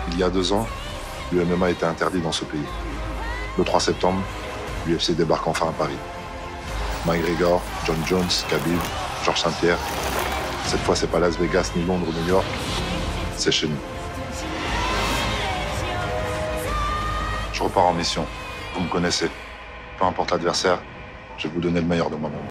Il y a 2 ans, l'UMMA était interdit dans ce pays. Le 3 septembre, l'UFC débarque enfin à Paris. McGregor, John Jones, Khabib, Georges Saint-Pierre. Cette fois, c'est pas Las Vegas, ni Londres, New York. C'est chez nous. Je repars en mission. Vous me connaissez. Peu importe l'adversaire, je vais vous donner le meilleur de moi-même.